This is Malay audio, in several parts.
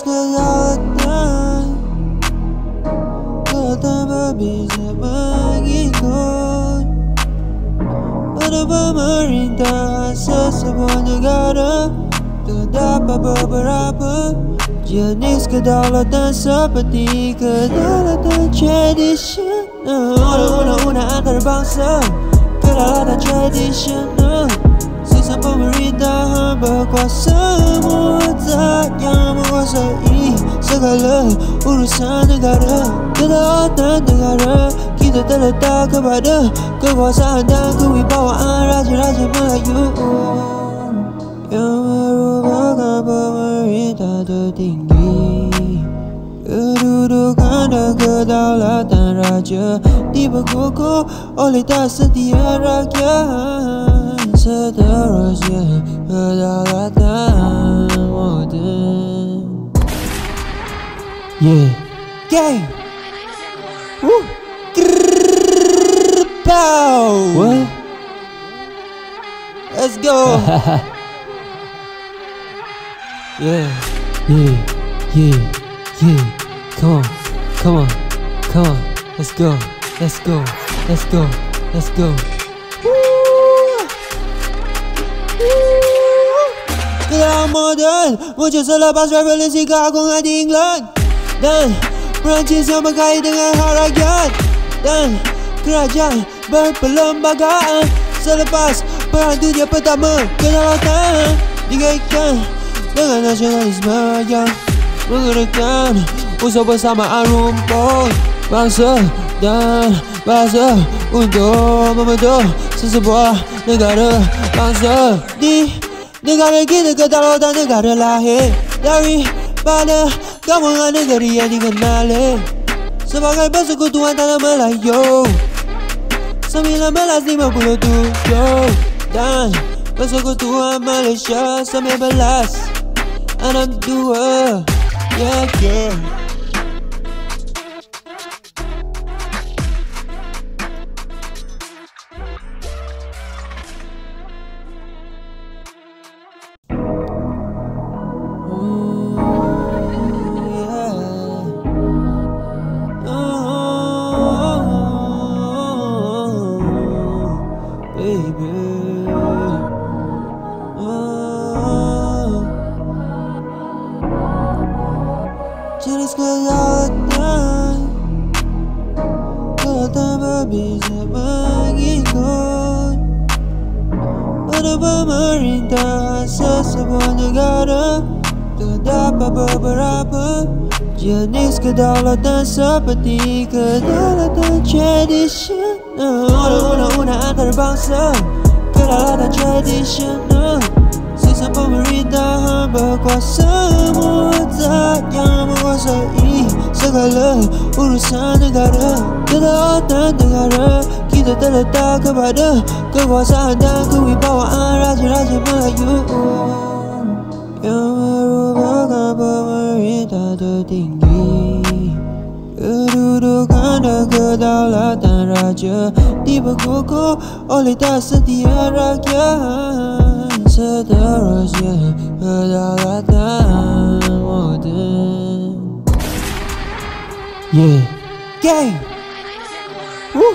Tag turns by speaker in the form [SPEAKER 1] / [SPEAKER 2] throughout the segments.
[SPEAKER 1] kedaulatan, kau tanpa bisa mengikut pada pemerintah sesebuah negara. Terdapat beberapa jenis kedaulatan seperti kedaulatan tradisional, undang-undang antarabangsa, kedaulatan tradisional, sistem pemerintahan berkuasa mutlak yang menguasai segala urusan negara. Kedaulatan negara kita terletak kepada kekuasaan dan kewibawaan Raja-Raja Melayu yang merupakan pemerintah tertinggi. Kedudukan dan kedaulatan raja dibekukuh oleh tak setia rakyat. Seterusnya kedaulatan moden. Yeah, gang. Woo. Pow. What? Let's go. Yeah, yeah, yeah, yeah. Come on, come on, come on. Let's go, let's go, let's go, let's go. Kedaulatan moden muncul selepas revolusi keagungan di England dan Perancis yang berkait dengan hak rakyat dan kerajaan berperlembagaan. Selepas Perang Dunia Pertama, kedaulatan dikaitkan dengan nasionalisme yang menggunakan unsur bersamaan rumput bangsa dan bahasa untuk membentuk sesebuah negara bangsa. Di negara kita, kedaulatan negara lahir daripada gabungan negeri yang dikenali sebagai Persekutuan Tanah Melayu 1957 dan Persekutuan Malaysia 1962. Yeah, yeah. Jenis kedaulatan, kau tanpa bisa mengikut pada pemerintah sesebuah negara. Terdapat beberapa jenis kedaulatan seperti kedaulatan tradisional, undang-undang antarabangsa, kedaulatan tradisional, sistem pemerintahan berkuasa mutlak yang menguasai segala urusan negara. Kedaulatan negara kita terletak kepada kekuasaan dan kewibawaan Raja-Raja Melayu yang merupakan pemerintah tertinggi. Kedudukan dan kedaulatan raja dibekukuh oleh tak setia rakyat. Seterusnya kedaulatan moden. Yeah, gang. Woo.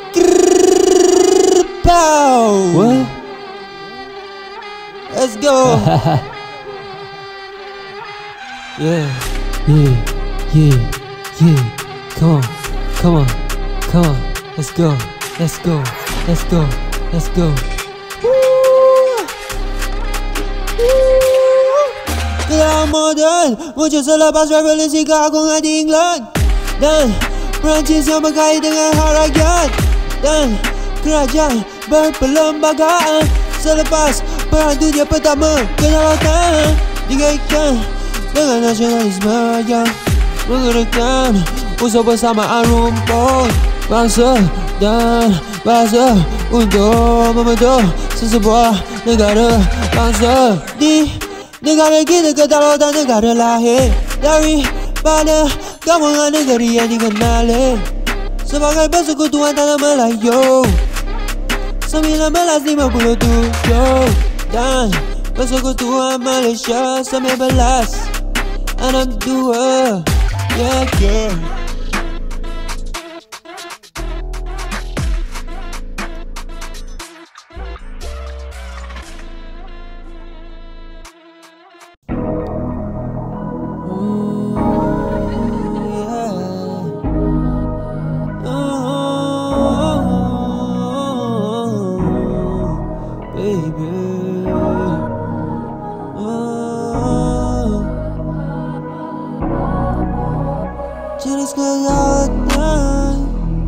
[SPEAKER 1] Pow. What? Let's go. Yeah, yeah, yeah, yeah. Come on, come on, come on. Let's go, let's go, let's go, let's go. Kedaulatan moden muncul selepas revolusi keagungan di England dan Perancis yang berkait dengan hak rakyat dan kerajaan berperlembagaan. Selepas Perang Dunia Pertama, kedaulatan dikaitkan dengan nasionalisme yang menggunakan unsur bersamaan rumput bangsa dan bahasa untuk membentuk sesebuah negara bangsa. Di negara kita, kedaulatan negara lahir daripada gabungan negeri yang dikenali sebagai Persekutuan Tanah Melayu 1957 dan Persekutuan Malaysia 1962. anak dua, yeah, yeah. Jenis kelihatan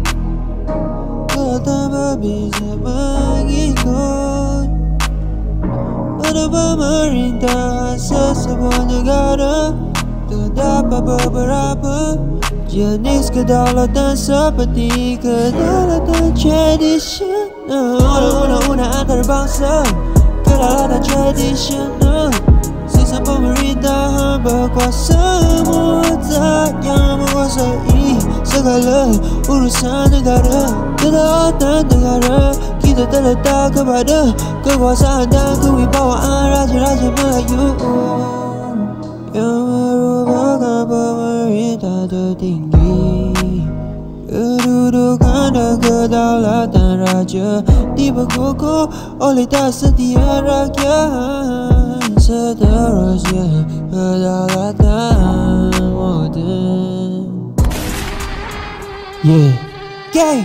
[SPEAKER 1] berbisa mengikut pada pemerintah sesebuah negara. Terdapat beberapa jenis kedaulatan seperti kedaulatan tradisional, undang-undang antarabangsa, kedaulatan tradisional. Sistem pemerintahan berkuasa mutlak yang menguasai segala urusan negara. Kedaulatan negara kita terletak kepada kekuasaan dan kewibawaan Raja-Raja Melayu yang merupakan pemerintah tertinggi. Kedudukan dan kedaulatan raja dibekukuh oleh tak setia rakyat. Seterusnya kedaulatan moden, yeah, gang,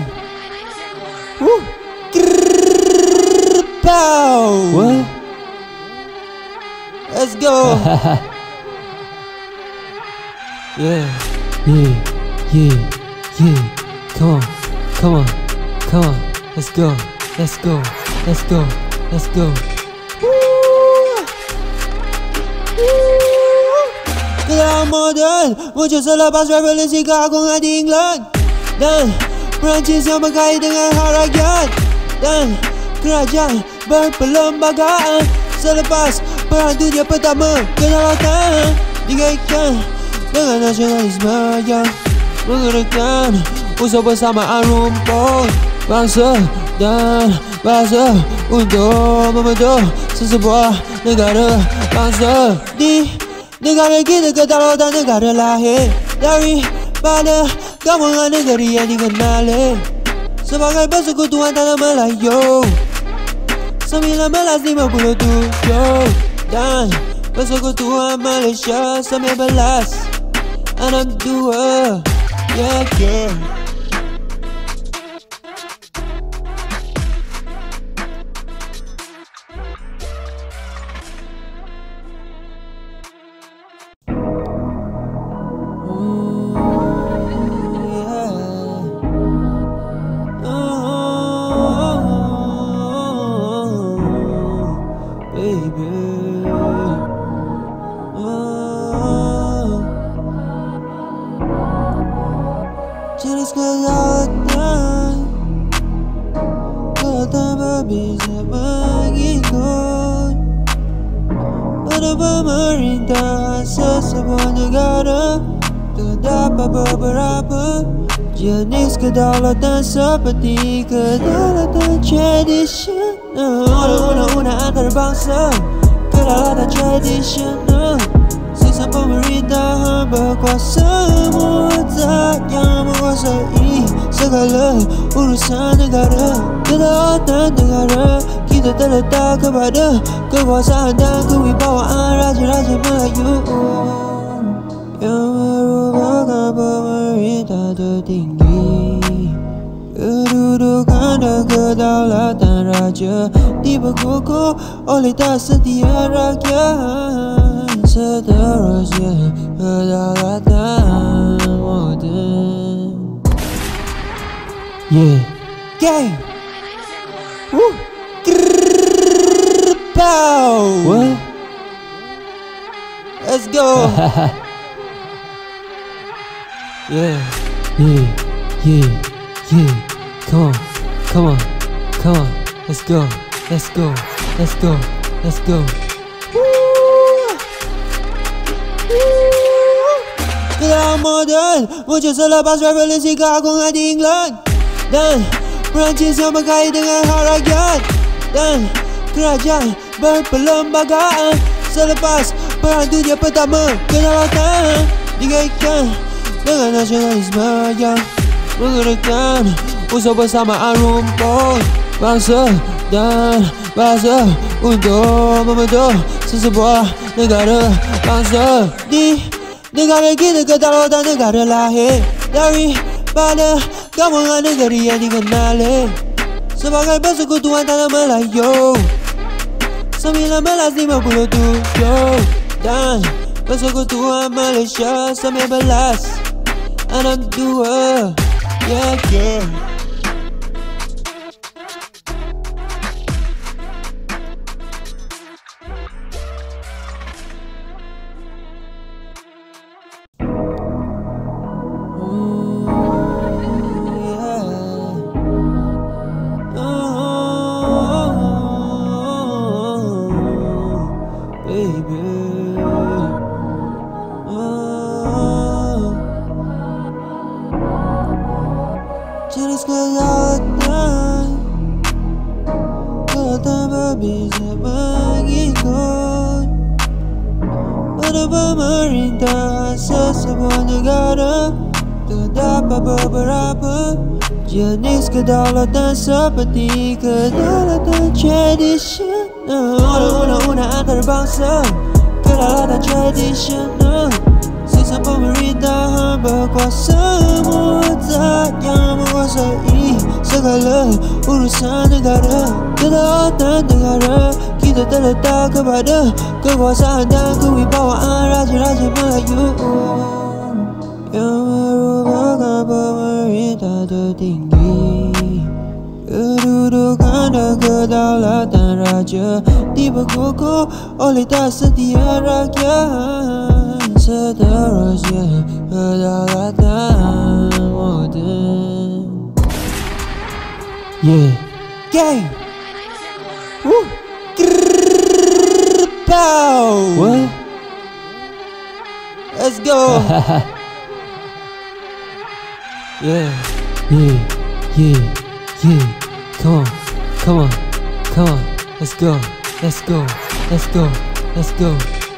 [SPEAKER 1] pow, what? Let's go. Yeah, yeah, yeah, yeah. Come on, come on, come on. Let's go, let's go, let's go, let's go. Kedaulatan moden muncul selepas revolusi keagungan di England dan Perancis yang berkait dengan hak rakyat dan kerajaan berperlembagaan. Selepas Perang Dunia Pertama, kedaulatan dikaitkan dengan nasionalisme yang menggerakkan usaha bersamaan rumput bangsa dan bahasa untuk membentuk sesebuah negara bangsa. Di negara kita kedaulatan negara lahir daripada gabungan negeri yang dikenali sebagai persekutuan tanah Melayu 1957 dan persekutuan Malaysia 1962, yeah, yeah. Jenis kelihatan berbisa mengikut pada pemerintah sesebuah negara. Terdapat beberapa jenis kedaulatan seperti kedaulatan tradisional, undang-undang antarabangsa, kedaulatan tradisional. Sistem pemerintahan berkuasa mutlak yang menguasai segala urusan negara. Kedaulatan negara kita terletak kepada kekuasaan dan kewibawaan Raja-Raja Melayu yang merupakan pemerintah tertinggi. Kedudukan dan kedaulatan raja dibekukuh oleh tak setia rakyat. Seterusnya kedaulatan moden, yeah, gang, pow, what? Let's go. Yeah, yeah, yeah, yeah. Come on, come on, come on. Let's go, let's go, let's go, let's go. Kedaulatan moden muncul selepas revolusi keagungan di England dan Perancis yang berkait dengan hak rakyat dan kerajaan berperlembagaan. Selepas perang dunia pertama kedaulatan dikaitkan dengan nasionalisme yang menggerakkan usaha bersamaan rumput bangsa dan bahasa untuk membentuk sesebuah negara bangsa. Di negara kita kedaulatan negara lahir daripada gabungan negeri yang dikenali sebagai persekutuan tanah Melayu 1957 dan persekutuan Malaysia 1962. Yeah, yeah. Jenis kedaulatan tanpa bisa mengikut pada pemerintahan sesebuah negara. Terdapat beberapa jenis kedaulatan seperti kedaulatan tradisional, undang-undang antarabangsa, kedaulatan tradisional, sistem pemerintahan berkuasa mutlak yang menguasai segala urusan negara. Kedaulatan negara kita terletak kepada kekuasaan dan kewibawaan raja-raja Melayu yang merupakan pemerintah tertinggi. Kedudukan dan kedaulatan raja dibekukuh oleh tak setia rakyat. Seterusnya kedaulatan moden. Yeah. Gang. Woo. Pow. What? Let's go. Yeah. Yeah. Yeah. Yeah. Come on. Come on. Come on. Let's go. Let's go. Let's go. Let's go.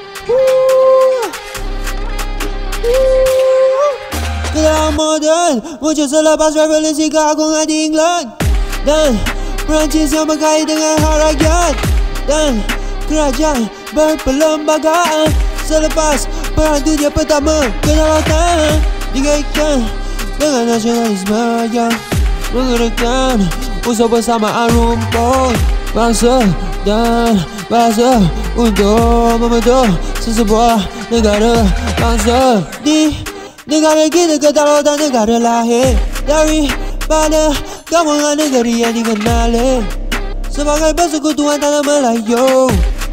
[SPEAKER 1] Kedaulatan moden muncul selepas revolusi keagungan di England dan Perancis yang berkait dengan hak rakyat dan kerajaan berperlembagaan. Selepas perang dunia pertama kedaulatan dikaitkan dengan nasionalisme yang menggerakkan usaha bersamaan rumput bangsa dan bahasa untuk membentuk sesebuah negara bangsa. Di negara kita kedaulatan negara lahir daripada gabungan negeri yang dikenali sebagai persekutuan tanah Melayu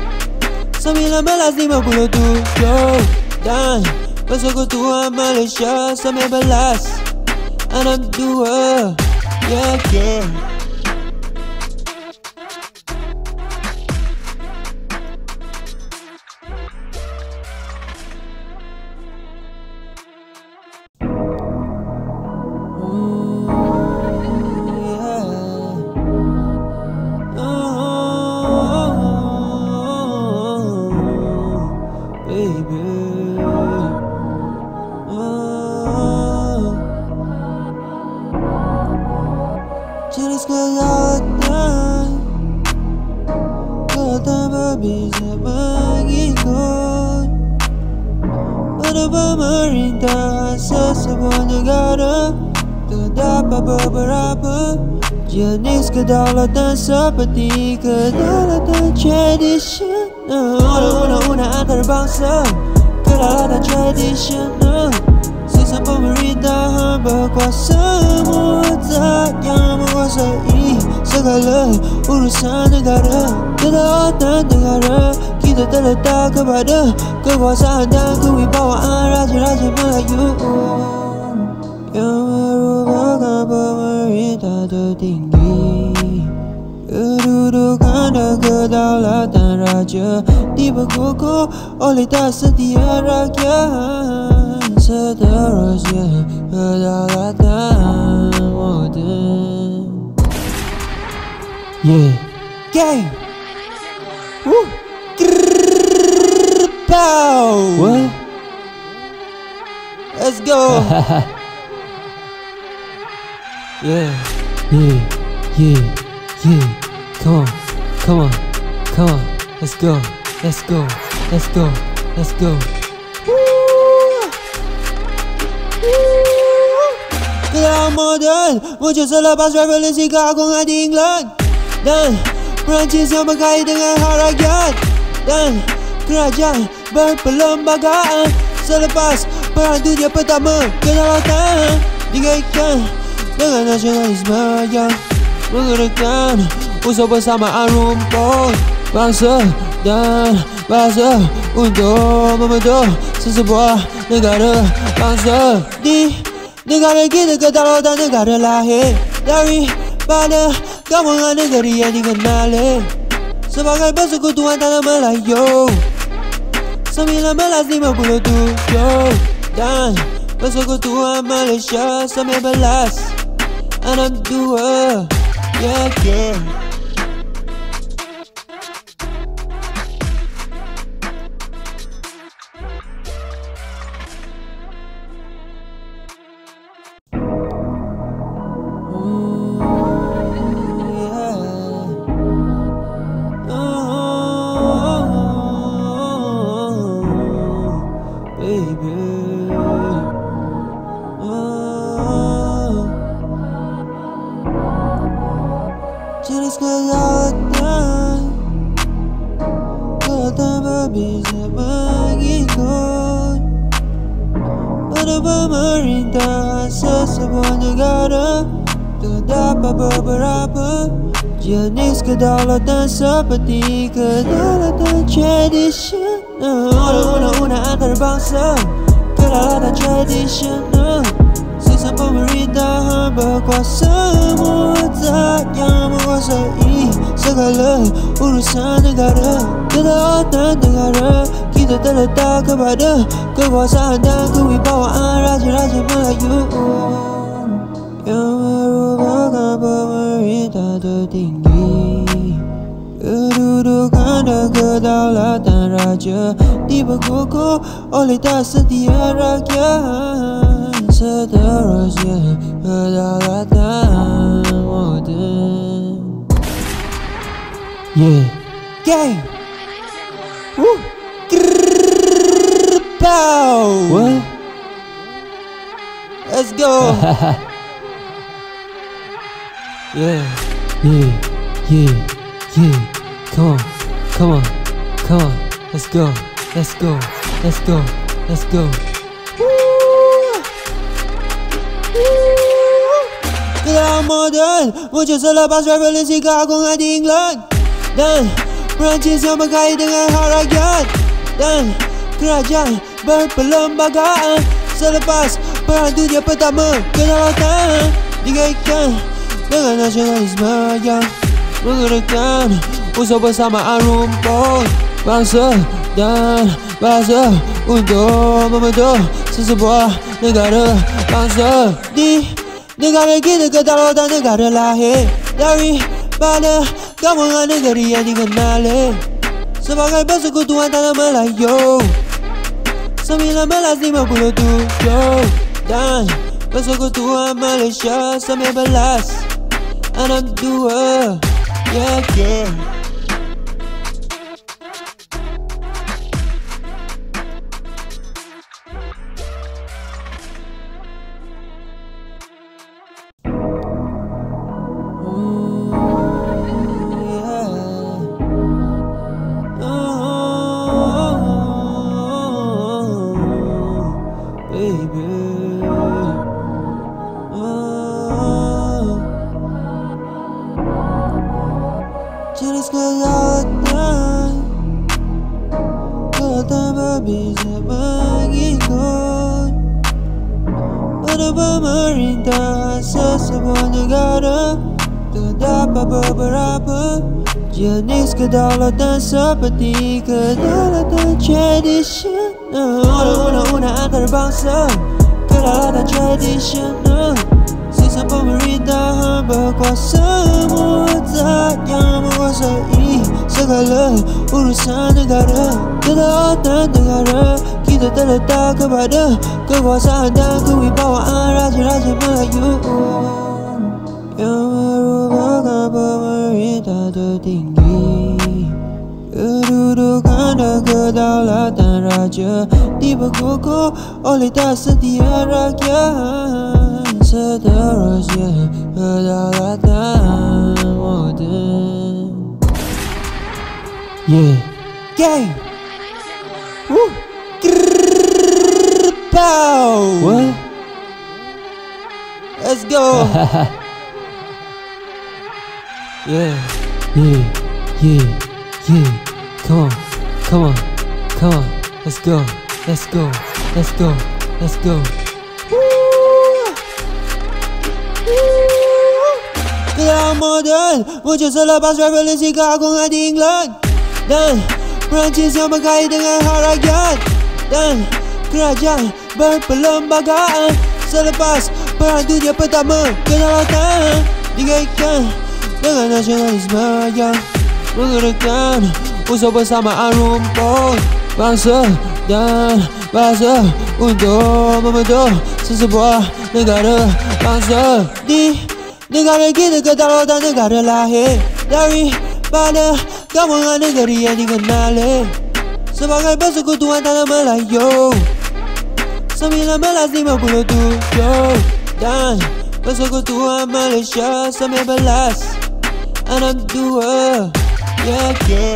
[SPEAKER 1] 1957 dan persekutuan Malaysia 1962. Yeah, yeah. Jenis kedaulatan tanpa bisa mengikut pada pemerintahan sesebuah negara. Terdapat beberapa jenis kedaulatan seperti kedaulatan tradisional, undang-undang antarabangsa, kedaulatan tradisional, sistem pemerintahan berkuasa mutlak yang menguasai segala urusan negara. Kedaulatan negara kita terletak kepada kekuasaan dan kewibawaan raja-raja Melayu yang merupakan pemerintah tertinggi. Kedudukan dan kedaulatan raja dibekukuh oleh tak setia rakyat. Seterusnya kedaulatan moden. Yeah. Gang. Woo. Pow! What? Let's go! Yeah. Come on. Let's go. Kelam modern, muncul selepas revolusi keagungan di England. Dan Perancis yang berkait dengan hak rakyat. Dan kerajaan berperlembagaan selepas Perang Dunia Pertama. Kedaulatan dikaitkan dengan nasionalisme yang menggerakkan usaha bersamaan rumput bangsa dan bahasa untuk membentuk sesebuah negara bangsa. Di negara kita kedaulatan negara lahir daripada gabungan negeri yang dikenali sebagai persekutuan tanah Melayu 1957 dan persekutuan Malaysia 1962. Yeah. Jenis kedaulatan berbeza mengikut pada pemerintahan sesebuah negara. Terdapat beberapa jenis kedaulatan seperti kedaulatan tradisional, undang-undang antarabangsa, kedaulatan tradisional, sistem pemerintahan berkuasa mutlak yang menguasai segala urusan negara. Kedaulatan negara kita terletak kepada kekuasaan dan kewibawaan raja-raja Melayu yang merupakan pemerintah tertinggi. Kedudukan dan kedaulatan raja dibekukuh oleh tak setia rakyat. Seterusnya kedaulatan moden. Gang. Pow. What? Let's go. Yeah. Come on. Let's go. Kelam modern muncul selepas revolusi keagungan di England. Dan Perancis yang berkait dengan hak rakyat. Dan kerajaan berperlembagaan selepas Perang Dunia Pertama. Kedaulatan dikaitkan dengan nasionalisme yang menggerakkan usaha bersamaan rumput bangsa dan bahasa untuk membentuk sesebuah negara bangsa. Di negara kita kedaulatan negara lahir daripada gabungan negeri yang dikenali sebagai persekutuan tanah Melayu 1957 dan persekutuan Malaysia 1962. Yeah. Jenis kedaulatan berbeza mengikut pada pemerintahan sesebuah negara. Terdapat beberapa jenis kedaulatan seperti kedaulatan tradisional, undang-undang antarabangsa, kedaulatan tradisional, sistem pemerintahan berkuasa mutlak yang menguasai segala urusan negara. Kedaulatan negara kita terletak kepada kekuasaan dan kewibawaan Raja-Raja Melayu yang merupakan pemerintah tertinggi. Kedudukan dan kedaulatan raja dibekukuh oleh tak setia rakyat. Seterusnya kedaulatan moden. Yeah. Gang. Woo. Pow. What? Let's go. Yeah. Yeah. Yeah. Yeah. Come on. Come on. Come on. Let's go. Let's go. Let's go. Let's go. Kedaulatan moden muncul selepas revolusi keagungan di England dan Perancis yang berkait dengan hak rakyat dan kerajaan berperlembagaan. Selepas Perang Dunia Pertama, kedaulatan dikaitkan dengan nasionalisme yang menggerakkan usaha bersamaan rumput bangsa dan bahasa untuk membentuk sesebuah negara bangsa. Di negara kita kedaulatan negara lahir daripada gabungan negeri yang dikenali sebagai persekutuan tanah Melayu 1957 dan persekutuan Malaysia 1962. Yeah, yeah.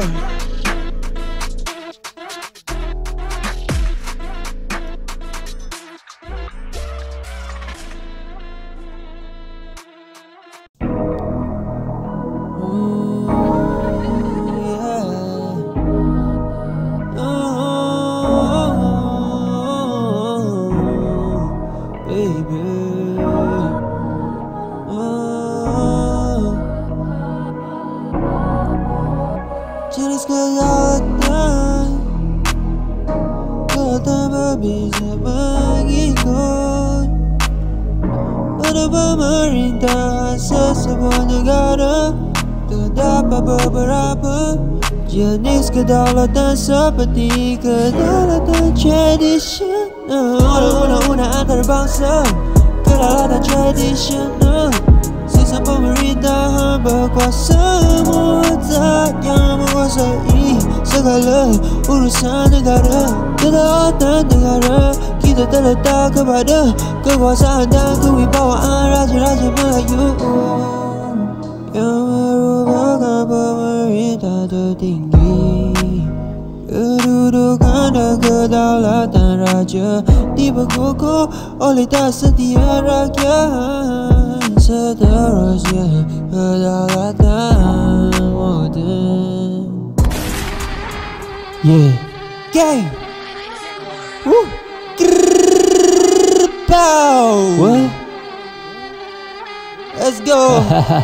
[SPEAKER 1] Jenis kedaulatan berbeza mengikut pada pemerintah sesebuah negara. Terdapat beberapa jenis kedaulatan seperti kedaulatan tradisional, undang-undang antarabangsa, kedaulatan tradisional, sistem pemerintahan berkuasa mutlak yang menguasai segala urusan negara. Kedaulatan negara kita terletak kepada kekuasaan dan kewibawaan Raja-Raja Melayu yang merupakan pemerintah tertinggi. Kedudukan dan kedaulatan raja dibekukuh oleh tak setia rakyat. Seterusnya kedaulatan moden. Yeah. Gang. Woo. Pow. What? Let's go.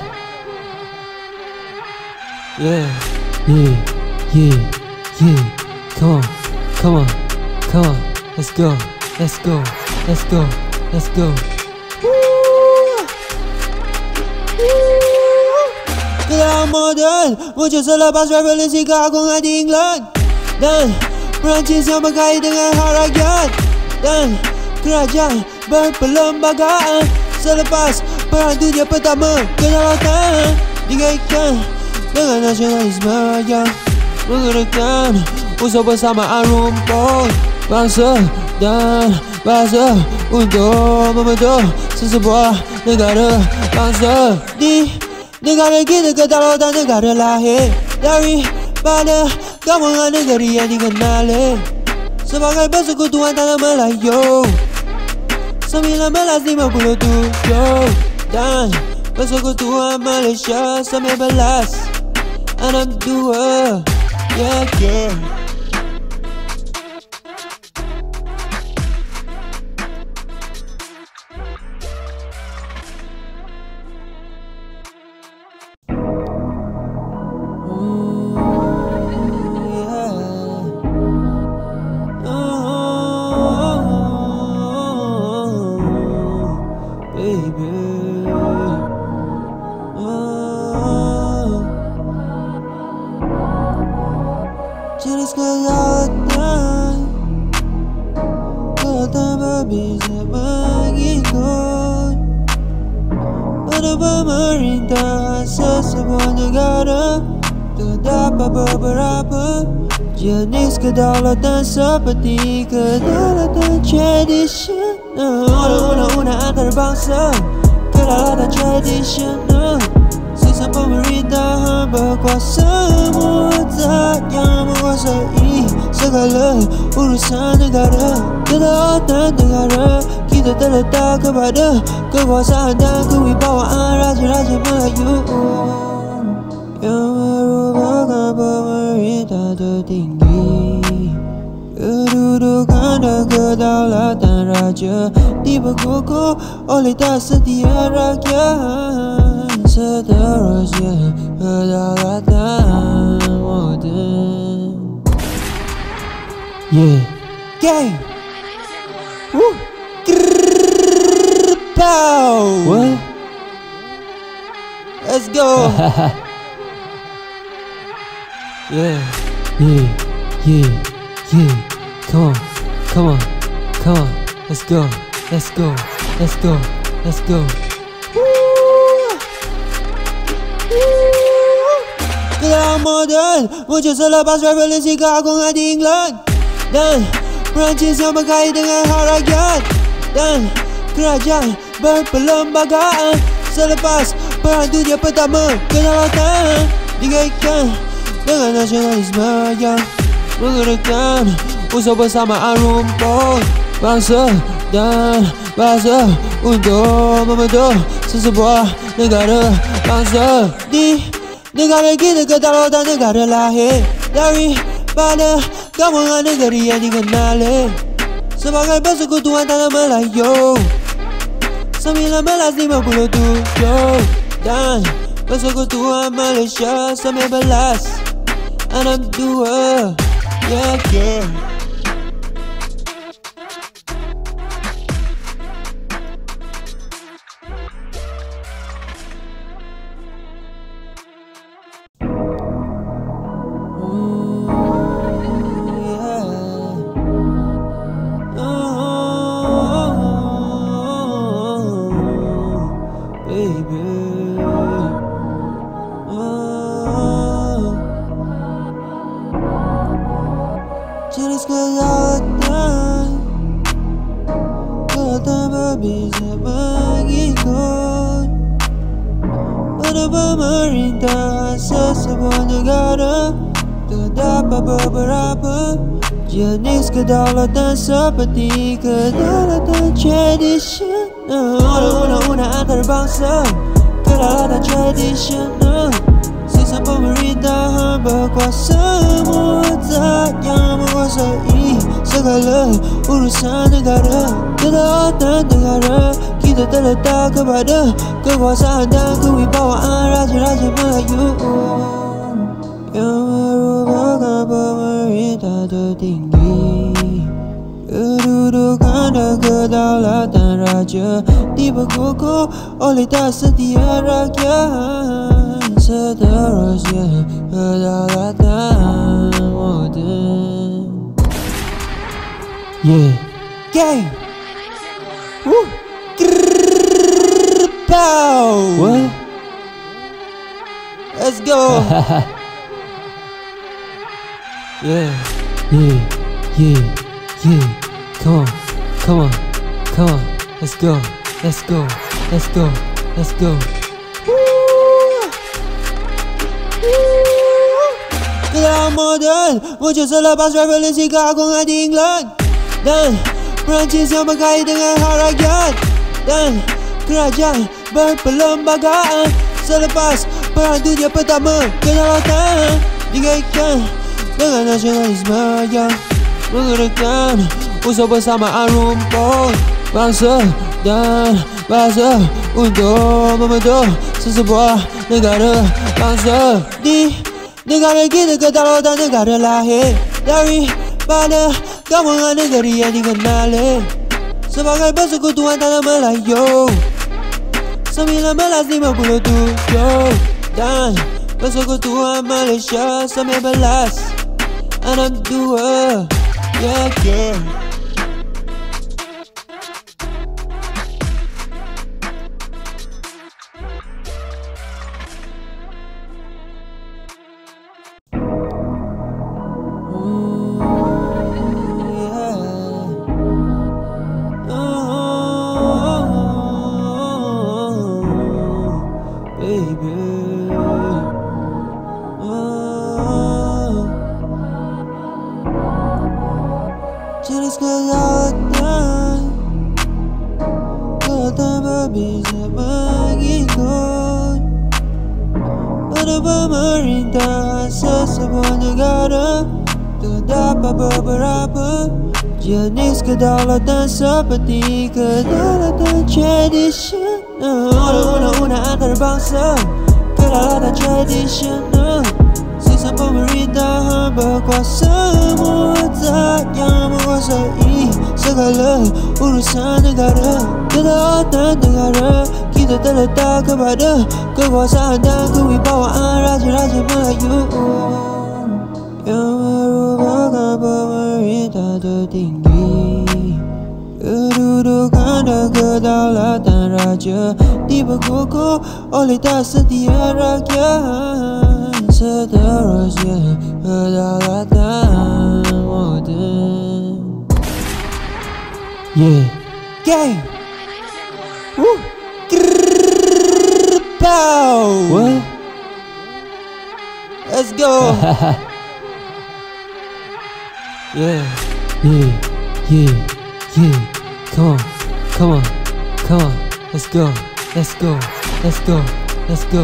[SPEAKER 1] Yeah. Yeah. Yeah. Yeah. Come on. Come on. Come on. Let's go. Let's go. Let's go. Let's go. Kedaulatan moden muncul selepas revolusi keagungan di England dan Perancis yang berkait dengan hak rakyat dan kerajaan berperlembagaan. Selepas Perang Dunia Pertama, kedaulatan dikaitkan dengan nasionalisme yang menggerakkan usaha bersamaan rumput bangsa dan bahasa untuk membentuk sesebuah negara bangsa. Di negara kita kedaulatan negara lahir daripada gabungan negeri yang dikenali sebagai persekutuan tanah Melayu 1957 dan persekutuan Malaysia 1962. Yeah, yeah.
[SPEAKER 2] jenis kedaulatan, kau tanpa bisa mengikut pada pemerintahan sesebuah negara. Terdapat beberapa jenis kedaulatan seperti kedaulatan tradisional, undang-undang antarabangsa, kedaulatan tradisional, sistem pemerintahan berkuasa mutlak yang menguasai segala urusan negara. Kedaulatan negara kita terletak kepada kekuasaan dan kewibawaan raja-raja Melayu yang merupakan pemerintah tertinggi. Kedudukan dan kedaulatan raja dibekukuh oleh tak setia rakyat. Seterusnya kedaulatan moden.
[SPEAKER 1] Yeah.
[SPEAKER 2] Gang. Woo. Pow.
[SPEAKER 1] What?
[SPEAKER 2] Let's go.
[SPEAKER 1] Yeah. Yeah. Yeah. Yeah. Come on. Come on. Come on. Let's go. Let's go. Let's go. Let's go.
[SPEAKER 2] Kedaulatan moden muncul selepas revolusi keagungan di England dan Perancis yang berkait dengan hak rakyat dan kerajaan berperlembagaan. Selepas Perang Dunia Pertama, kedaulatan dikaitkan dengan nasionalisme yang menggunakan unsur bersamaan rumput bangsa dan bahasa untuk membentuk sesebuah negara bangsa. Di negara kita kedaulatan negara lahir daripada gabungan negeri yang dikenali sebagai persekutuan tanah Melayu 1957 dan persekutuan Malaysia 1962. Yeah, yeah. Jenis kedaulatan, kau tanpa bisa mengikut pada pemerintahan sesebuah negara. Terdapat beberapa jenis kedaulatan seperti kedaulatan tradisional, undang-undang antarabangsa, kedaulatan tradisional, sistem pemerintahan berkuasa mutlak yang menguasai segala urusan negara. Kedaulatan negara kita terletak kepada kekuasaan dan kewibawaan raja-raja Melayu yang merupakan pemerintah tertinggi. Kedudukan dan kedaulatan raja dibekukuh oleh tak setia rakyat. Seterusnya kedaulatan moden.
[SPEAKER 1] Yeah.
[SPEAKER 2] Gang. Woo. Pow.
[SPEAKER 1] What?
[SPEAKER 2] Let's go.
[SPEAKER 1] Yeah. Yeah. Yeah. Yeah. Come on. Come on. Come on. Let's go. Let's go. Let's go. Let's go.
[SPEAKER 2] Kedaulatan moden muncul selepas revolusi keagungan di England dan Perancis yang berkait dengan hak rakyat dan kerajaan berperlembagaan. Selepas Perang Dunia Pertama, kedaulatan dikaitkan dengan nasionalisme yang menggunakan unsur bersamaan rumput bangsa dan bahasa untuk membentuk sesebuah negara bangsa. Di negara kita kedaulatan negara lahir daripada gabungan negeri yang dikenali sebagai persekutuan tanah Melayu 1957 dan persekutuan Malaysia 1962. anak dua, yeah girl. Jenis kelihatan berbeza mengikut pada pemerintahan sesebuah negara. Terdapat beberapa jenis kedaulatan seperti kedaulatan tradisional, undang-undang antarabangsa, kedaulatan tradisional. Sistem pemerintahan berkuasa mutlak yang menguasai segala urusan negara. Kedaulatan negara kita terletak kepada kekuasaan dan kewibawaan Raja-Raja Melayu yang merupakan pemerintah tertinggi. Kedudukan dan kedaulatan raja dibekukuh oleh tak setia rakyat. Seterusnya kedaulatan moden.
[SPEAKER 1] Yeah.
[SPEAKER 2] Gang. Pow.
[SPEAKER 1] What?
[SPEAKER 2] Let's go.
[SPEAKER 1] Yeah. Yeah. Yeah. Yeah. Come on. Come on. Come on. Let's go. Let's go. Let's go. Let's go.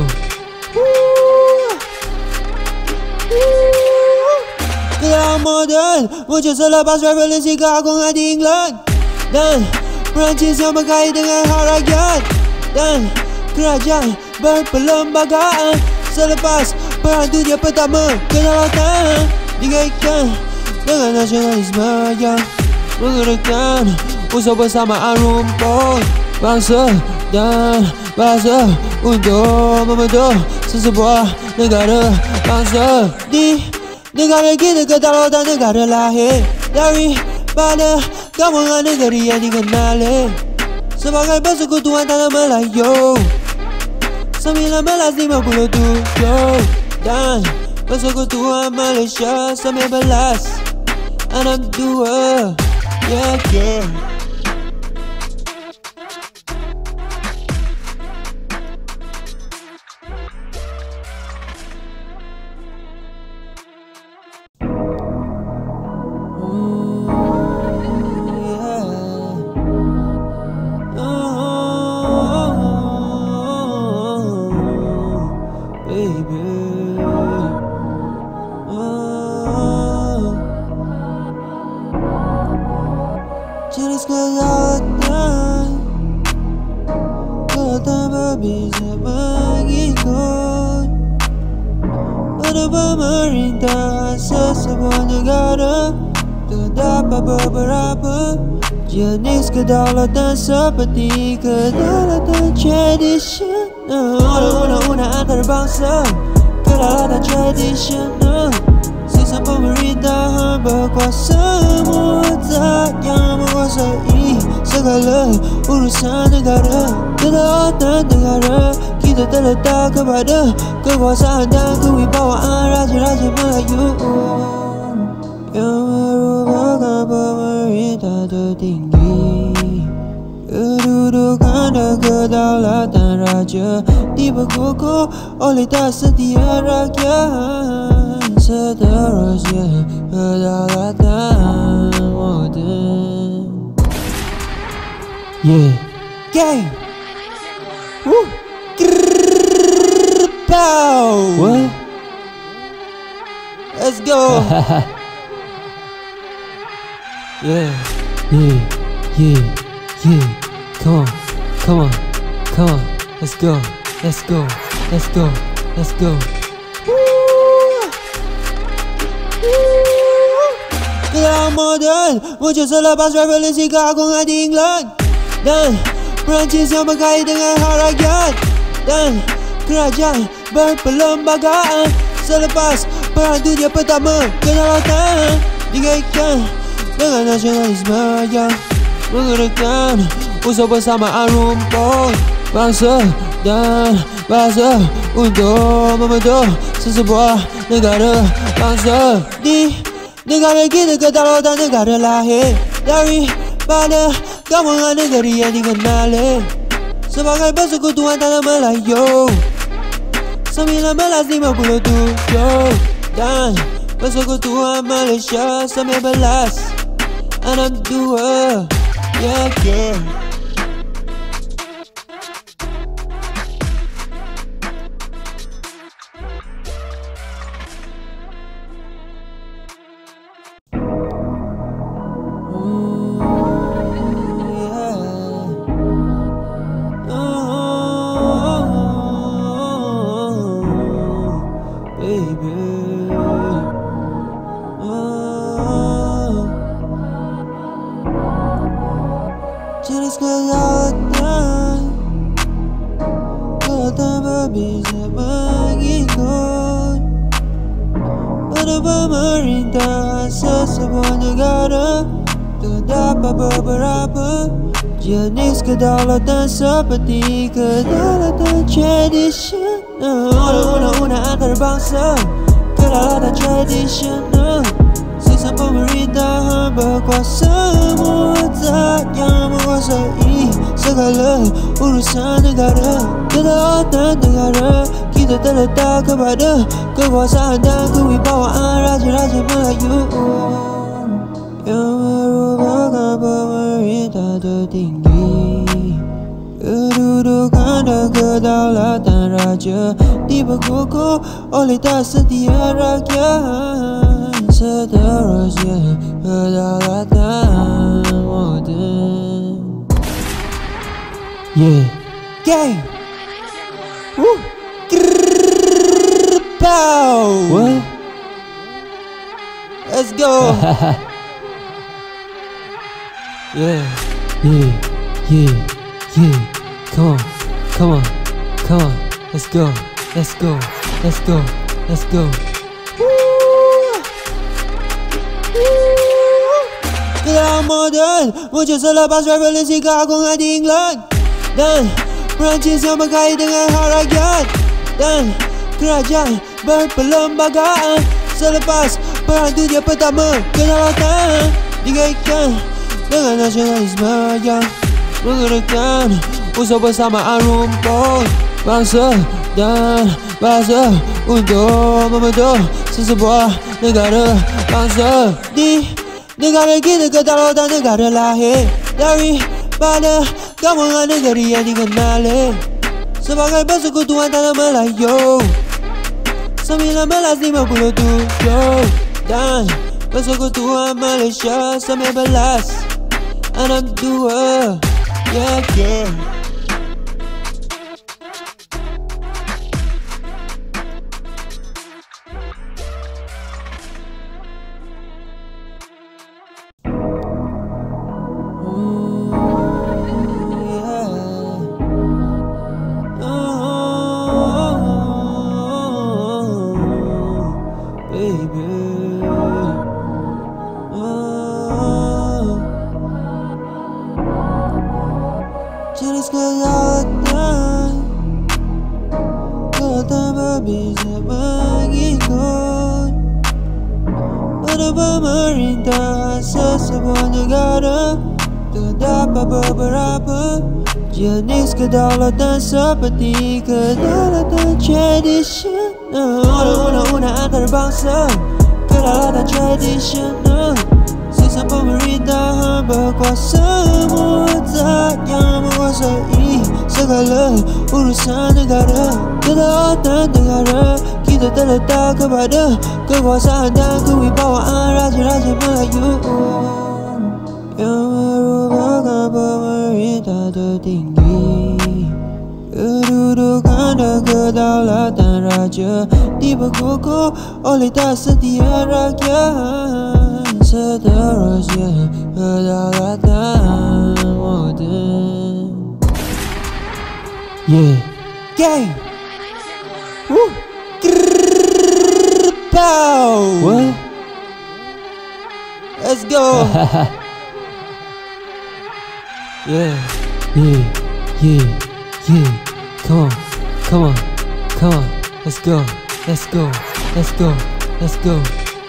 [SPEAKER 2] Kedaulatan moden muncul selepas revolusi keagungan di England dan Perancis yang berkait dengan hak rakyat dan kerajaan berperlembagaan. Selepas Perang Dunia Pertama, kedaulatan dikaitkan dengan nasionalisme yang menggunakan unsur bersamaan rumput bangsa dan bahasa untuk membentuk sesebuah negara bangsa. Di negara kita kedaulatan negara lahir daripada gabungan negeri yang dikenali sebagai persekutuan tanah Melayu 1957 dan persekutuan Malaysia 1962, yeah girl. Jenis kedaulatan berbeza mengikut pada pemerintahan sesebuah negara. Terdapat beberapa jenis kedaulatan seperti kedaulatan tradisional, undang-undang antarabangsa, kedaulatan tradisional. Sistem pemerintahan berkuasa mutlak yang menguasai segala urusan negara. Kedaulatan negara kita terletak kepada kekuasaan dan kewibawaan Raja-Raja Melayu yang merupakan pemerintah tertinggi. Kedudukan dan kedaulatan raja dibekukuh oleh tak setia rakyat. Seterusnya kedaulatan moden.
[SPEAKER 1] Yeah.
[SPEAKER 2] Gang. Pow.
[SPEAKER 1] What?
[SPEAKER 2] Let's go.
[SPEAKER 1] Yeah. Yeah. Yeah. Yeah. Come on. Come on. Come on. Let's go. Let's go. Let's go. Let's go.
[SPEAKER 2] Kedaulatan moden muncul selepas revolusi keagungan di England dan Perancis yang berkait dengan hak rakyat dan kerajaan berperlembagaan. Selepas perang dunia pertama kedaulatan dikaitkan dengan nasionalisme yang menggerakkan usaha bersamaan rumput bangsa dan bahasa untuk membentuk sesebuah negara bangsa. Di negara kita kedaulatan negara lahir daripada gabungan negeri yang dikenali sebagai persekutuan tanah Melayu 1957 dan persekutuan Malaysia 1962. Yeah, yeah. Jenis kedaulatan berbisa mengikut pada pemerintahan sesebuah negara. Terdapat beberapa jenis kedaulatan seperti kedaulatan tradisional, undang-undang antarabangsa, kedaulatan tradisional, sistem pemerintahan berkuasa mutlak yang menguasai segala urusan negara. Kedaulatan negara kita terletak kepada kekuasaan dan kewibawaan raja-raja Melayu yang merupakan pemerintah tertinggi. Kedudukan dan kedaulatan raja dibekukuh oleh tersedia rakyat. Seterusnya kedaulatan moden.
[SPEAKER 1] Yeah.
[SPEAKER 2] Gang. Woo. Pow.
[SPEAKER 1] What?
[SPEAKER 2] Let's go.
[SPEAKER 1] Yeah. Yeah. Yeah. Yeah. Come on. Come on. Come on. Let's go. Let's go. Let's go. Let's go.
[SPEAKER 2] Kedaulatan moden muncul selepas revolusi keagungan di England dan Perancis yang berkait dengan hak rakyat dan kerajaan berperlembagaan. Selepas perang dunia pertama kedaulatan dikaitkan dengan nasionalisme yang menggerakkan usaha bersamaan rumput bangsa dan bahasa untuk membentuk sesebuah negara bangsa. Di negara kita kedaulatan negara lahir daripada gabungan negeri yang dikenali sebagai persekutuan tanah Melayu 1957 dan persekutuan Malaysia 1962. Yeah, yeah. Jenis kedaulatan berbisa mengikut pada pemerintahan sesebuah negara. Terdapat beberapa jenis kedaulatan seperti kedaulatan tradisional, undang-undang antarabangsa, kedaulatan tradisional, sistem pemerintahan berkuasa mutlak yang menguasai segala urusan negara. Kedaulatan negara kita terletak kepada kekuasaan dan kewibawaan raja-raja Melayu yang merupakan pemerintah tertinggi. Kedudukan dan kedaulatan raja dibekukuh oleh tersedia rakyat. Seterusnya kedaulatan moden.
[SPEAKER 1] Yeah.
[SPEAKER 2] Gang. Woo. Pow!
[SPEAKER 1] What?
[SPEAKER 2] Let's go!
[SPEAKER 1] Yeah, yeah, yeah, yeah. Come on, come on, come on. Let's go, let's go, let's go, let's go.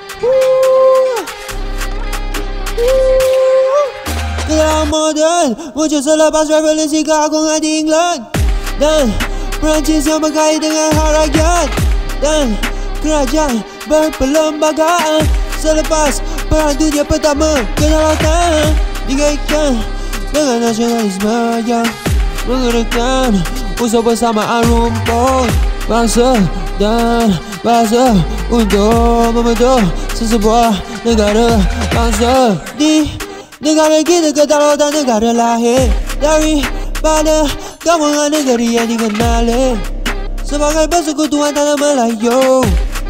[SPEAKER 2] Kelam modern, muncul selepas revolusi keagungan di England, dan Perancis yang berkait dengan hak rakyat, dan kerajaan berperlembagaan selepas Perang Dunia Pertama. Kedaulatan dikaitkan dengan nasionalisme yang menggerakkan usaha bersamaan rumput bangsa dan bahasa untuk membentuk sesebuah negara bangsa. Di negara kita, kedaulatan negara lahir daripada gabungan negeri yang dikenali sebagai persekutuan tanah Melayu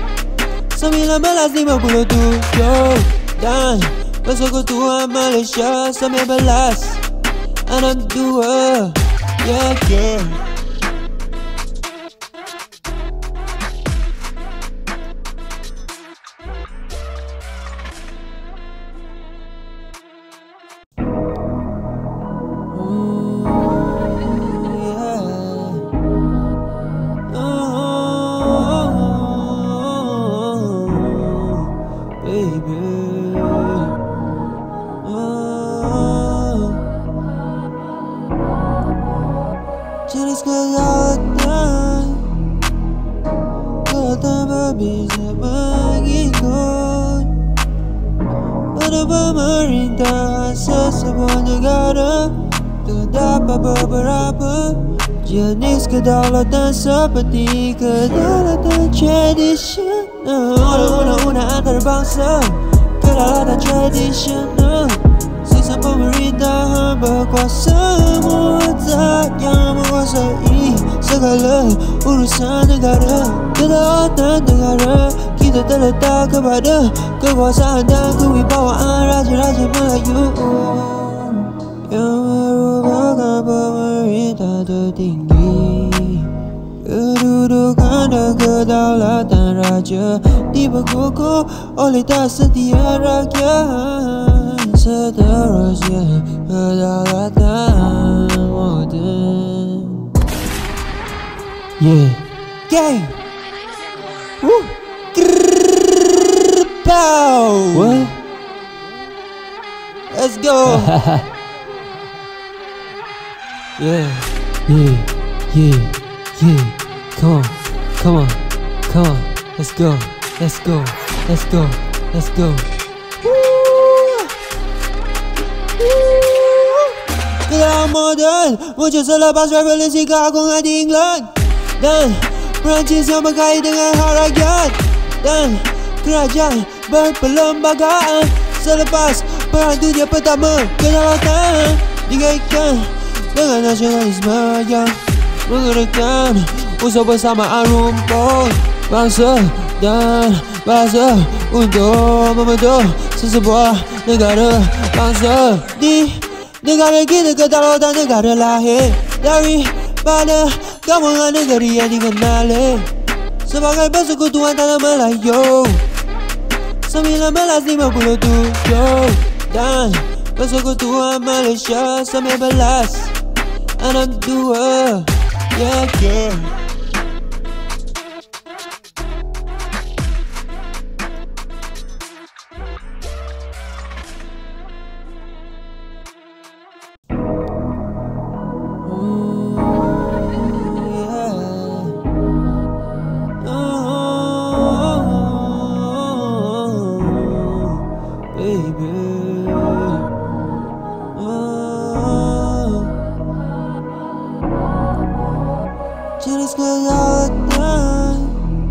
[SPEAKER 2] 1957 dan persekutuan Malaysia 1962. Yeah, yeah. Jenis kedaulatan berbeza mengikut pada pemerintahan sesebuah negara. Terdapat beberapa jenis kedaulatan seperti kedaulatan tradisional, undang-undang antarabangsa, kedaulatan tradisional, sistem pemerintahan berkuasa mutlak yang menguasai segala urusan negara. Kedaulatan negara kita terletak kepada kekuasaan dan kewibawaan raja-raja Melayu yang merupakan pemerintah tertinggi. Kedudukan dan kedaulatan raja dibekukuh oleh tak setia rakyat. Seterusnya kedaulatan moden.
[SPEAKER 1] Yeah.
[SPEAKER 2] Gang. Woo. Pow.
[SPEAKER 1] What?
[SPEAKER 2] Let's go.
[SPEAKER 1] Yeah, yeah, yeah, yeah. Come on, come on, come on. Let's go, let's go, let's go, let's go.
[SPEAKER 2] Kelam modern muncul selepas revolusi keagungan di England, dan Perancis yang berkait dengan hak rakyat, dan kerajaan berperlembagaan selepas Perang Dunia Pertama. Kedaulatan dikaitkan dengan nasionalisme yang menggerakkan usaha bersamaan rumput bangsa dan bahasa untuk membentuk sesebuah negara bangsa. Di negara kita, kedaulatan negara lahir daripada gabungan negeri yang dikenali sebagai persekutuan tanah Melayu 1957 dan persekutuan Malaysia 1962. Yeah, yeah. Jenis kedaulatan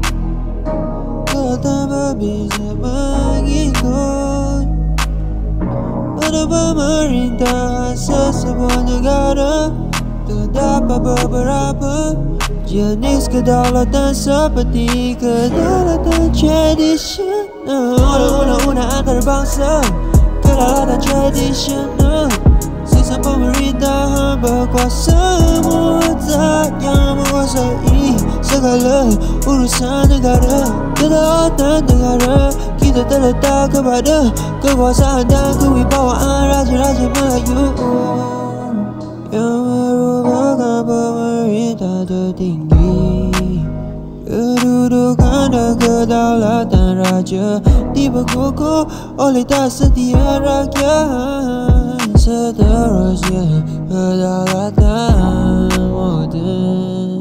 [SPEAKER 2] berbeza mengikut pada pemerintahan sesebuah negara. Terdapat beberapa jenis kedaulatan seperti kedaulatan tradisional, undang-undang antarabangsa, kedaulatan tradisional, sistem pemerintahan berkuasa mutlak yang menguasai segala urusan negara. Kedaulatan negara kita terletak kepada kekuasaan dan kewibawaan Raja-Raja Melayu yang merupakan pemerintah tertinggi. Kedudukan dan kedaulatan raja dibekuku oleh tak setia rakyat. Seterusnya kedaulatan moden.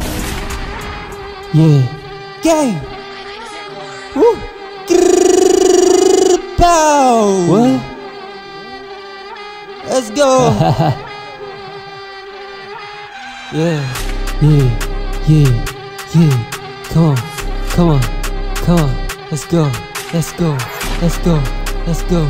[SPEAKER 1] Yeah.
[SPEAKER 2] Gang. Pow.
[SPEAKER 1] What?
[SPEAKER 2] Let's go.
[SPEAKER 1] Yeah. Yeah. Yeah. Yeah. Come on. Come on. Come on. Let's go. Let's go. Let's go. Let's go.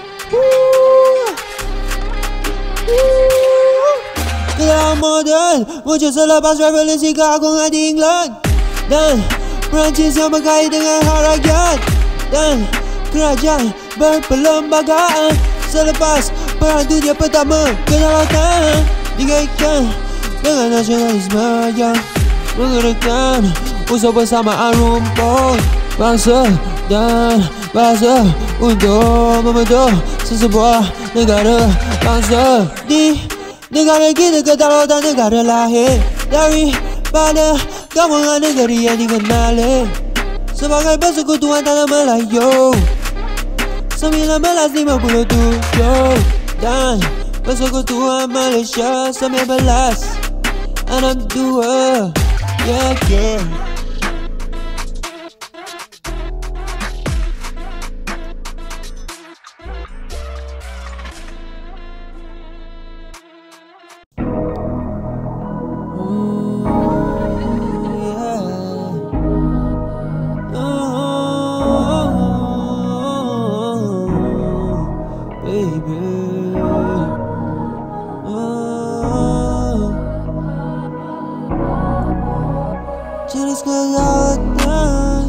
[SPEAKER 2] Kedaulatan moden muncul selepas revolusi keagungan di England dan Perancis yang berkait dengan hak rakyat dan kerajaan berperlembagaan. Selepas Perang Dunia Pertama, kedaulatan dikaitkan dengan nasionalisme yang menggerakkan usaha bersamaan rumput bangsa dan bahasa untuk membentuk sesebuah negara bangsa. Di negara kita kedaulatan negara lahir daripada gabungan negeri yang dikenali sebagai persekutuan tanah Melayu 1957 dan persekutuan Malaysia 1962. Yeah, yeah. Jenis kedaulatan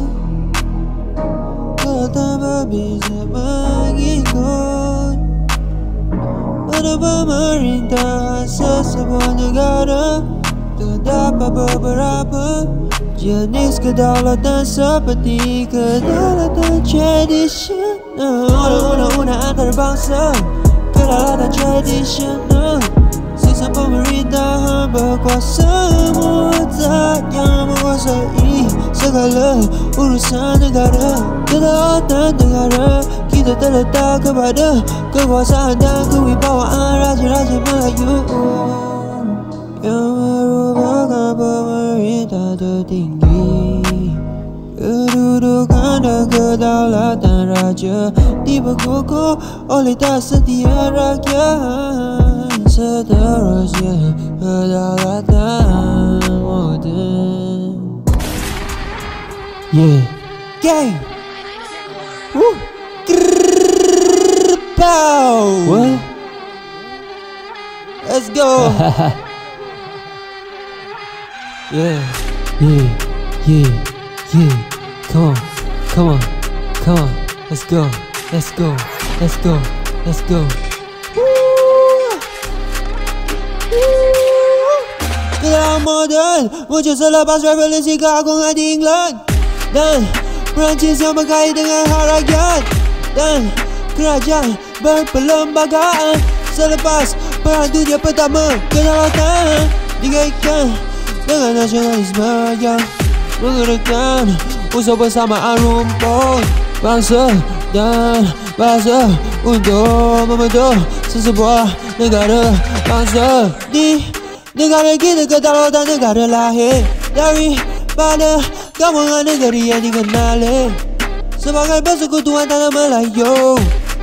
[SPEAKER 2] berbeza mengikut pada pemerintahan sesebuah negara. Terdapat beberapa jenis kedaulatan seperti kedaulatan tradisional, undang-undang antarabangsa, kedaulatan tradisional, sistem pemerintahan berkuasa mutlak yang menguasai segala urusan negara. Kedaulatan negara kita terletak kepada kekuasaan dan kewibawaan Raja-Raja Melayu yang merupakan pemerintah tertinggi. Kedudukan dan kedaulatan raja dibekuku oleh tak setia rakyat. Seterusnya kedaulatan moden.
[SPEAKER 1] Yeah.
[SPEAKER 2] Gang. Pow.
[SPEAKER 1] What?
[SPEAKER 2] Let's go.
[SPEAKER 1] Yeah. Yeah. Yeah. Yeah. Come on. Come on. Come on. Let's go. Let's go. Let's go. Let's go.
[SPEAKER 2] Kedaulatan moden muncul selepas revolusi keagungan di England dan Perancis yang berkait dengan hak rakyat dan kerajaan berperlembagaan. Selepas Perang Dunia Pertama, kedaulatan dikaitkan dengan nasionalisme yang menggerakkan usaha bersamaan rumput bangsa dan bahasa untuk membentuk sesebuah negara bangsa. Di negara kita kedaulatan negara lahir daripada gabungan negeri yang dikenali sebagai persekutuan tanah Melayu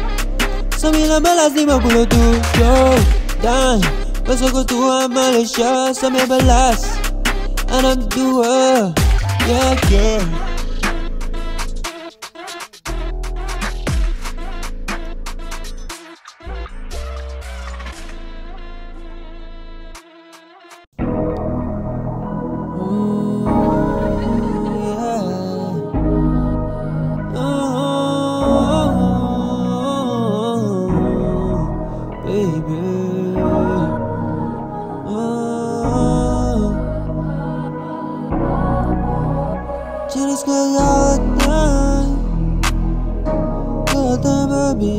[SPEAKER 2] 1957 dan persekutuan Malaysia 1962. Yeah, yeah.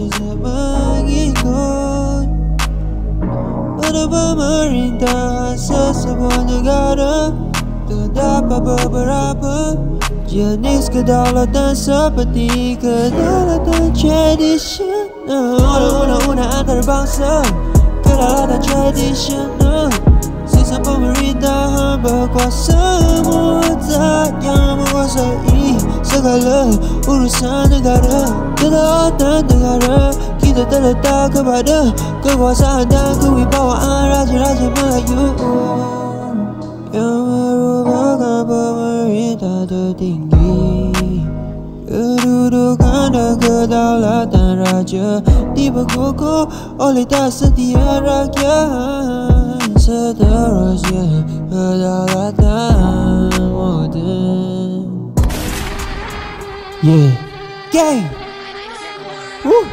[SPEAKER 2] bisa mengikut pada pemerintah sesebuah negara. Terdapat beberapa jenis kedaulatan seperti kedaulatan tradisional, undang-undang antarabangsa, kedaulatan tradisional. Sistem pemerintahan berkuasa mutlak yang menguasai segala urusan negara. Kedaulatan negara kita terletak kepada kekuasaan dan kewibawaan raja-raja Melayu yang merupakan pemerintah tertinggi. Kedudukan dan kedaulatan raja dibekukuh oleh tak setia rakyat. Seterusnya kedaulatan moden.
[SPEAKER 1] Yeah.
[SPEAKER 2] Gang. Woo.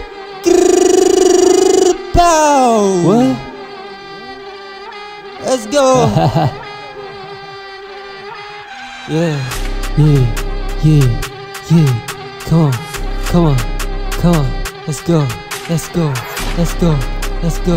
[SPEAKER 2] Pow.
[SPEAKER 1] What?
[SPEAKER 2] Let's go.
[SPEAKER 1] Yeah. Yeah. Yeah. Yeah. Come on. Come on. Come on. Let's go. Let's go. Let's go. Let's go.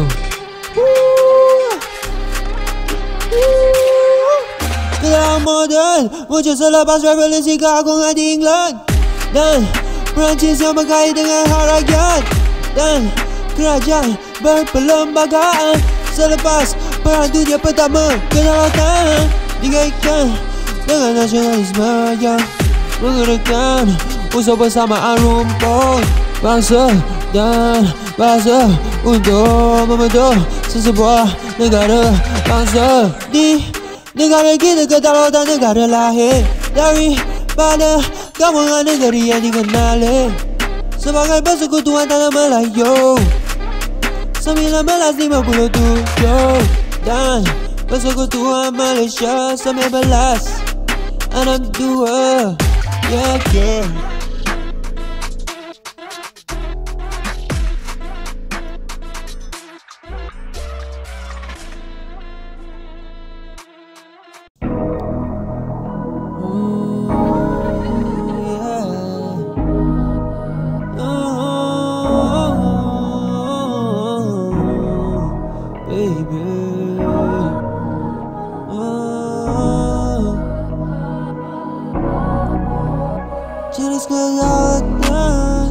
[SPEAKER 2] Kedaulatan moden muncul selepas revolusi keagungan di England dan Perancis yang berkait dengan hak rakyat dan kerajaan berperlembagaan. Selepas Perang Dunia Pertama, kedaulatan dikaitkan dengan nasionalisme yang menggunakan unsur persamaan rumput bangsa dan bahasa untuk membentuk sesebuah negara bangsa. Di negara kita kedaulatan negara lahir daripada gabungan negeri yang dikenali sebagai persekutuan tanah Melayu 1957 dan persekutuan Malaysia 1962. Yeah, yeah. Jenis kedaulatan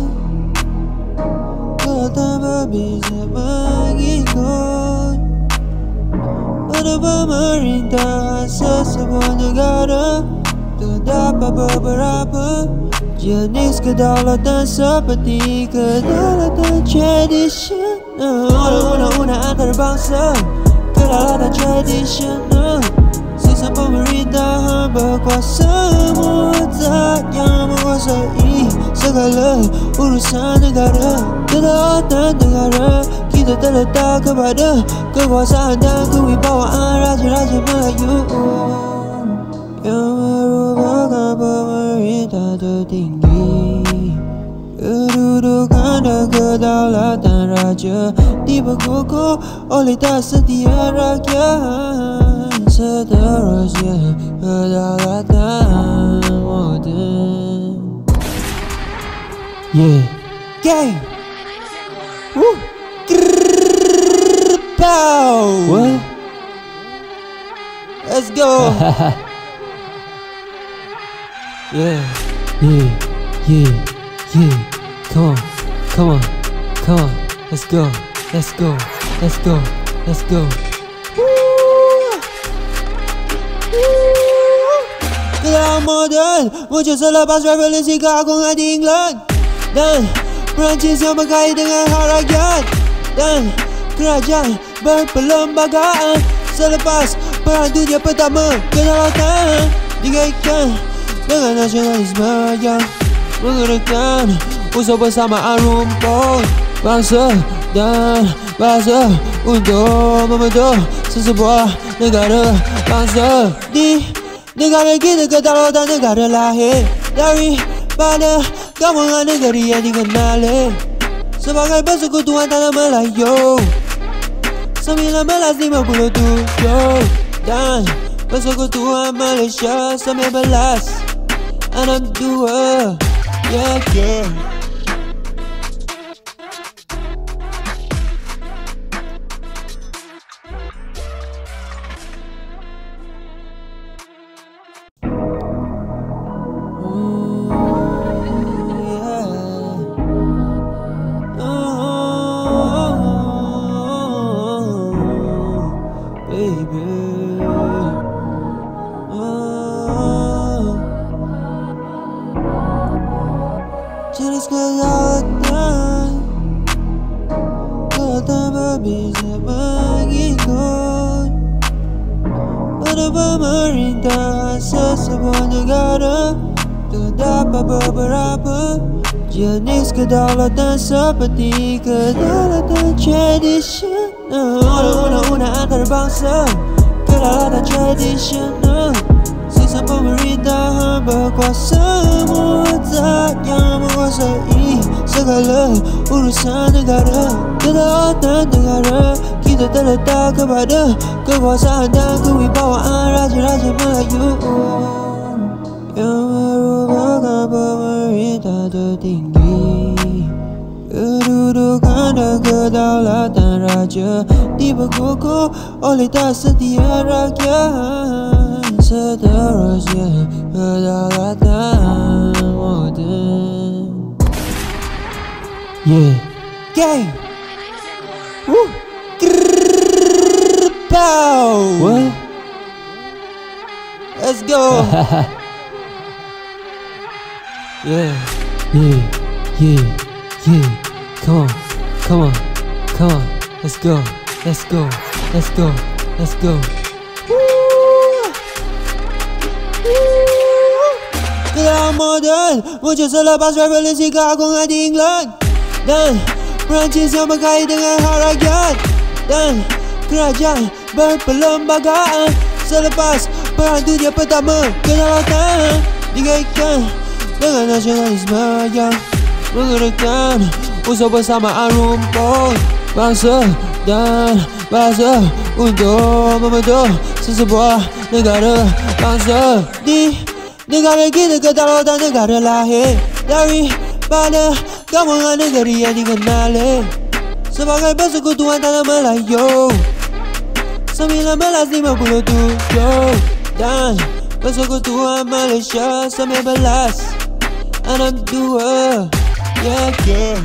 [SPEAKER 2] berbisa mengikut pada pemerintah sesebuah negara. Terdapat beberapa jenis kedaulatan seperti kedaulatan tradisional, undang-undang antarabangsa, kedaulatan tradisional. Sistem pemerintahan berkuasa mutlak yang menguasai segala urusan negara. Kedaulatan negara kita terletak kepada kekuasaan dan kewibawaan raja-raja Melayu yang merupakan pemerintah tertinggi. Kedudukan dan kedaulatan raja dibekukuh oleh tak setia rakyat. Seterusnya kedaulatan moden.
[SPEAKER 1] Yeah.
[SPEAKER 2] Gang. Woo. Pow.
[SPEAKER 1] What?
[SPEAKER 2] Let's go.
[SPEAKER 1] Yeah. Yeah. Yeah. Yeah. Come on. Come on. Come on. Let's go. Let's go. Let's go. Let's go.
[SPEAKER 2] Kedaulatan moden muncul selepas revolusi keagungan di England dan Perancis yang berkait dengan hak rakyat dan kerajaan berperlembagaan. Selepas Perang Dunia Pertama, kedaulatan dikaitkan dengan nasionalisme yang menggunakan unsur persamaan rumput bangsa dan bahasa untuk membentuk sesebuah negara bangsa. Di negara kita kedaulatan negara lahir daripada gabungan negeri yang dikenali sebagai persekutuan tanah Melayu 1957 dan persekutuan Malaysia 1962. Yeah, yeah. tanpa bisa mengikut pada pemerintah sesebuah negara. Terdapat beberapa jenis kedaulatan seperti kedaulatan tradisional, undang-undang antarabangsa, kedaulatan tradisional, sistem pemerintahan berkuasa mutlak yang menguasai segala urusan negara. Kedaulatan negara kita terletak kepada kekuasaan dan kewibawaan Raja-Raja Melayu yang merupakan pemerintah tertinggi. Kedudukan dan kedaulatan raja dibekukuh oleh tak setia rakyat. Seterusnya kedaulatan moden.
[SPEAKER 1] Yeah.
[SPEAKER 2] Gang. Woo. Pow.
[SPEAKER 1] What?
[SPEAKER 2] Let's go.
[SPEAKER 1] Yeah. Yeah. Yeah. Yeah. Come on. Come on. Come on. Let's go. Let's go. Let's go. Let's go.
[SPEAKER 2] Kedaulatan moden muncul selepas revolusi keagungan di England dan Perancis yang berkait dengan hak rakyat dan kerajaan berperlembagaan. Selepas Perang Dunia Pertama, kedaulatan dikaitkan dengan nasionalisme yang menggunakan unsur bersamaan rumput bangsa dan bahasa untuk membentuk sesebuah negara bangsa. Di negara kita, kedaulatan negara lahir daripada gabungan negeri yang dikenali sebagai persekutuan tanah Melayu 1957 dan persekutuan Malaysia 1962. Yeah, yeah.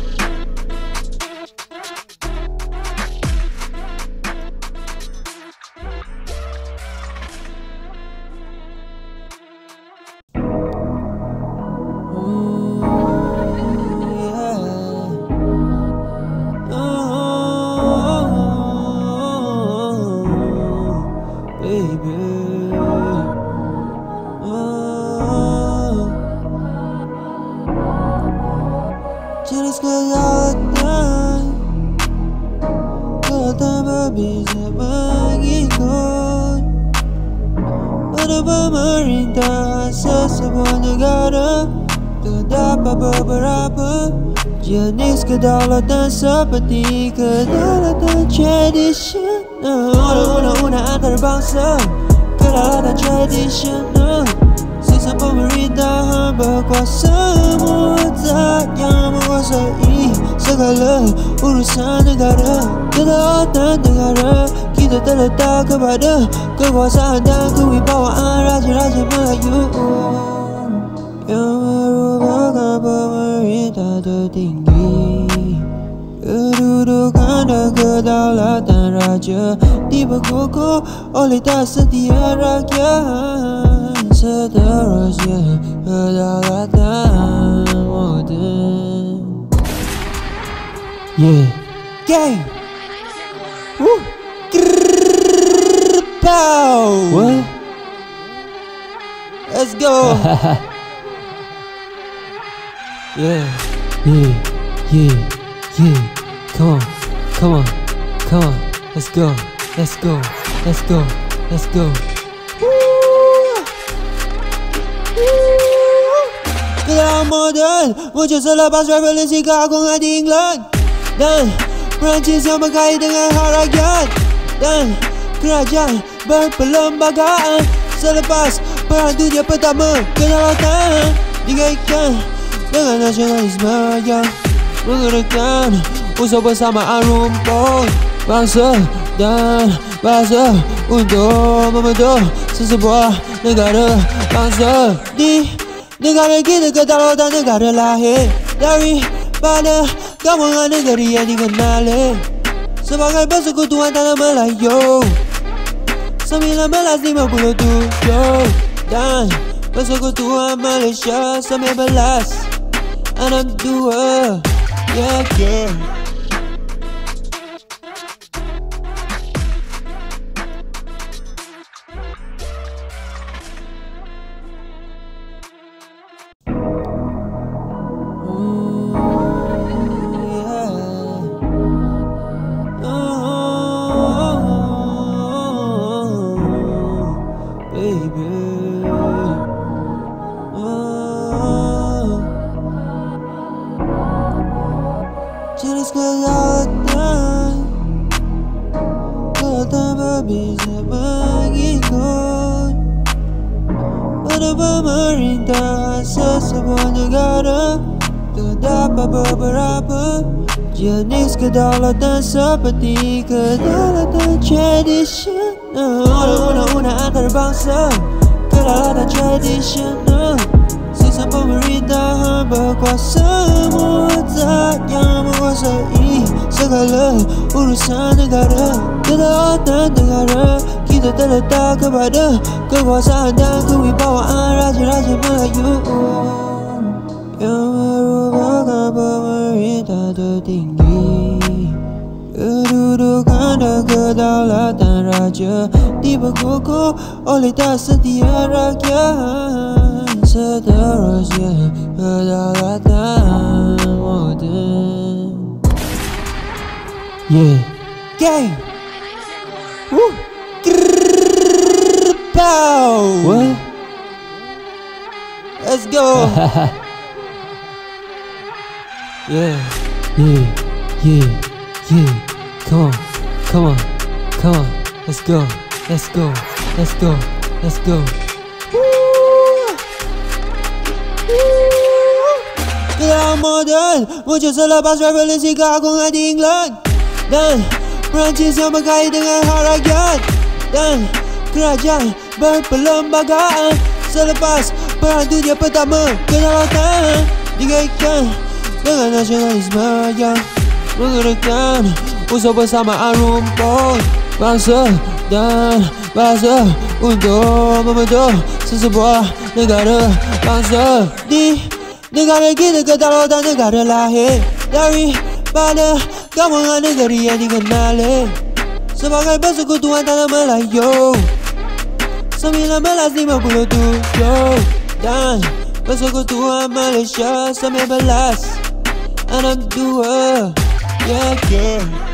[SPEAKER 2] Jenis kedaulatan tanpa bisa mengikut pada pemerintah sesebuah negara. Terdapat beberapa jenis kedaulatan seperti kedaulatan tradisional, undang-undang antarabangsa, kedaulatan tradisional, sistem pemerintahan berkuasa mutlak yang menguasai segala urusan negara. Kedaulatan negara kita terletak kepada kekuasaan dan kewibawaan Raja-Raja Melayu yang merupakan pemerintah tertinggi. Kedudukan dan kedaulatan raja dibekukuh oleh tak setia rakyat. Seterusnya kedaulatan moden.
[SPEAKER 1] Yeah.
[SPEAKER 2] Gang. Woo. Pow.
[SPEAKER 1] What?
[SPEAKER 2] Let's go.
[SPEAKER 1] Yeah. Yeah. Yeah. Yeah. Come on. Come on. Come on. Let's go. Let's go. Let's go. Let's go.
[SPEAKER 2] Kedaulatan moden muncul selepas revolusi keagungan di England dan Perancis yang berkait dengan hak rakyat dan kerajaan berperlembagaan. Selepas Perang Dunia Pertama, kedaulatan dikaitkan dengan nasionalisme yang menggunakan unsur bersamaan rumput bangsa dan bahasa untuk membentuk sesebuah negara bangsa. Di negara kita, kedaulatan negara lahir daripada gabungan negeri yang dikenali sebagai persekutuan tanah Melayu 1957 dan persekutuan Malaysia 1962. Yeah, yeah. kedaulatan tanpa bisa mengikut pada pemerintah sesebuah negara. Terdapat beberapa jenis kedaulatan seperti kedaulatan tradisional, undang-undang antarabangsa, kedaulatan tradisional, sistem pemerintahan berkuasa mutlak yang menguasai segala urusan negara. Kedaulatan negara kita terletak kepada kekuasaan dan kewibawaan raja-raja Melayu yang merupakan pemerintah tertinggi. Kedudukan dan kedaulatan raja dibekukuh oleh tak setia rakyat. Seterusnya kedaulatan moden.
[SPEAKER 1] Yeah.
[SPEAKER 2] Gang. Woo. Pow.
[SPEAKER 1] What?
[SPEAKER 2] Let's go.
[SPEAKER 1] Yeah. Yeah. Yeah. Yeah. Come on. Come on. Come on. Let's go. Let's go. Let's go. Let's go.
[SPEAKER 2] Kedaulatan moden muncul selepas revolusi keagungan di England dan Perancis yang berkait dengan hak rakyat dan kerajaan berperlembagaan. Selepas Perang Dunia Pertama, kedaulatan dikaitkan dengan nasionalisme yang menggerakkan usaha bersamaan rumput bangsa dan bahasa untuk membentuk sesebuah negara bangsa. Di negara kita kedaulatan negara lahir daripada gabungan negeri yang dikenali sebagai persekutuan tanah Melayu 1957 dan persekutuan Malaysia 1962. Yeah.